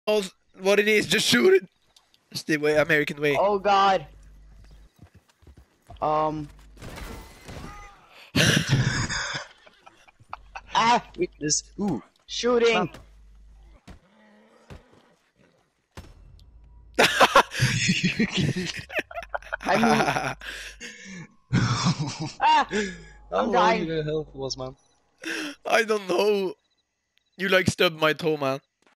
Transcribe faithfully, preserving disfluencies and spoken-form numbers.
knows what it is, just shoot it. It's the way, American way. Oh god. Um. Ah! Witness. Ooh. Shooting! I moved. Ah! How I'm long dying. your health was, man? I don't know. You like stubbed my toe, man.